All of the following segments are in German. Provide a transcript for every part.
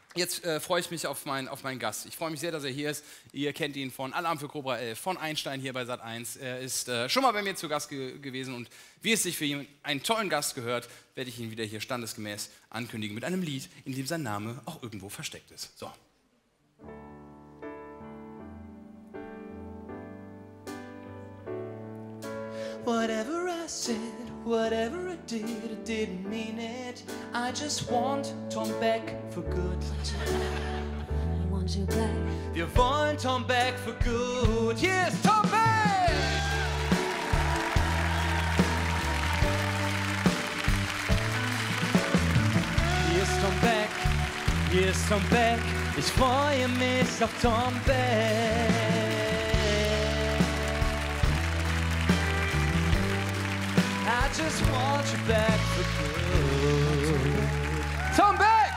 Jetzt freue ich mich auf meinen Gast. Ich freue mich sehr, dass er hier ist. Ihr kennt ihn von Alarm für Cobra 11, von Einstein hier bei Sat.1. Er ist schon mal bei mir zu Gast gewesen und wie es sich für einen tollen Gast gehört, werde ich ihn wieder hier standesgemäß ankündigen mit einem Lied, in dem sein Name auch irgendwo versteckt ist. So. Whatever I said, whatever I didn't mean it. I just want Tom Beck for good. I want you back. Wir wollen Tom Beck for good. Hier ist Tom Beck! Hier ist Tom Beck, hier ist Tom Beck. Ich freue mich auf Tom Beck. I just want you back for good. Tom Beck!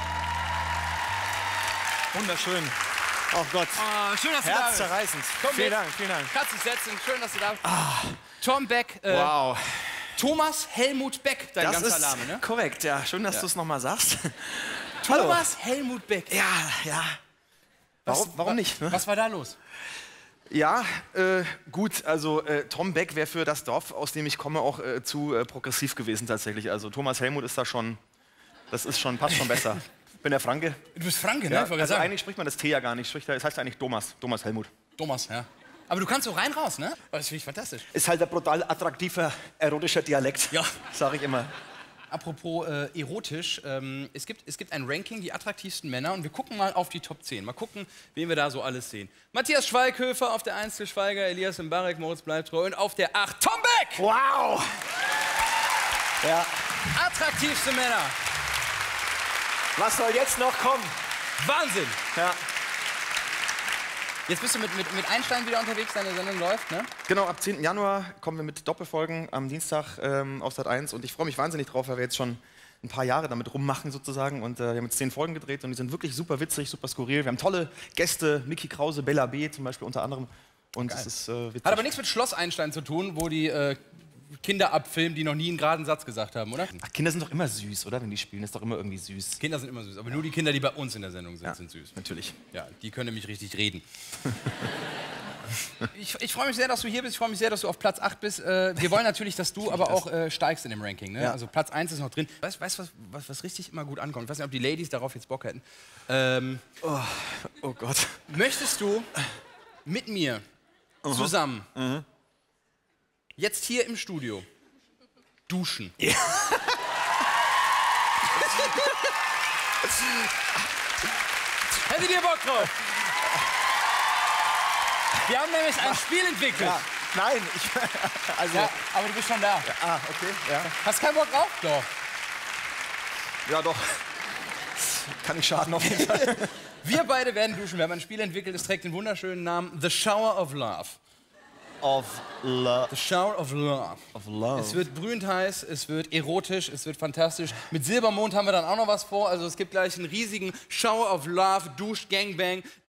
Wunderschön. Oh Gott. Oh, schön, dass du da bist. Herzzerreißend. Vielen Dank, vielen Dank. Kannst dich setzen. Schön, dass du da bist. Tom Beck. Wow. Thomas Helmut Beck, dein Das ganzer ist Name, ne? korrekt, ja. Schön, dass du es nochmal sagst. Thomas Helmut Beck. Ja, ja. Warum nicht? Ne? Was war da los? Ja, gut, also Tom Beck wäre für das Dorf, aus dem ich komme, auch zu progressiv gewesen tatsächlich. Also Thomas Helmut ist da schon, passt schon besser. Ich bin der Franke. Du bist Franke, ne? Ja, Ich wollte also sagen. eigentlich spricht man das T ja gar nicht. Es heißt eigentlich Thomas Helmut. Thomas, ja. Aber du kannst so rein raus, ne? Das finde ich fantastisch. Ist halt ein brutal attraktiver, erotischer Dialekt. Ja. Sag ich immer. Apropos erotisch, es gibt ein Ranking, die attraktivsten Männer, und wir gucken mal auf die Top 10. Mal gucken, wen wir da so alles sehen. Matthias Schweighöfer auf der 1, Til Schweiger, Elias Mbarek, Moritz bleibt treu, und auf der 8 Tom Beck! Wow! Ja. Attraktivste Männer. Was soll jetzt noch kommen? Wahnsinn! Ja. Jetzt bist du mit Einstein wieder unterwegs, deine Sendung läuft, ne? Genau, ab 10. Januar kommen wir mit Doppelfolgen am Dienstag auf Sat.1 und ich freue mich wahnsinnig drauf, weil wir jetzt schon ein paar Jahre damit rummachen sozusagen und wir haben jetzt 10 Folgen gedreht und die sind wirklich super witzig, super skurril. Wir haben tolle Gäste, Micky Krause, Bella B. zum Beispiel unter anderem und es ist witzig. Hat aber nichts mit Schloss Einstein zu tun, wo die Kinder abfilmen, die noch nie einen geraden Satz gesagt haben, oder? Ach, Kinder sind doch immer süß, oder? Wenn die spielen, ist doch immer irgendwie süß. Kinder sind immer süß, aber nur die Kinder, die bei uns in der Sendung sind, sind süß. Natürlich. Ja, die können nämlich richtig reden. Ich freue mich sehr, dass du hier bist. Ich freue mich sehr, dass du auf Platz 8 bist. Wir wollen natürlich, dass du aber auch steigst in dem Ranking. Ne? Ja. Also Platz 1 ist noch drin. Weißt du, was richtig immer gut ankommt? Ich weiß nicht, ob die Ladies darauf jetzt Bock hätten. Oh Gott. Möchtest du mit mir zusammen jetzt hier im Studio duschen? Ja. Hättet ihr Bock drauf? Wir haben nämlich ein Spiel entwickelt. Ja. Nein, also. Ja, aber du bist schon da. Ah, okay. Ja. Hast keinen Bock drauf? Doch. Ja, doch. Kann nicht schaden auf jeden Fall. Wir beide werden duschen. Wir haben ein Spiel entwickelt, es trägt den wunderschönen Namen The Shower of Love. Of love. The Shower of Love. Of love. Es wird brühend heiß, es wird erotisch, es wird fantastisch. Mit Silbermond haben wir dann auch noch was vor. Also es gibt gleich einen riesigen Shower of Love, Dusch, Gangbang.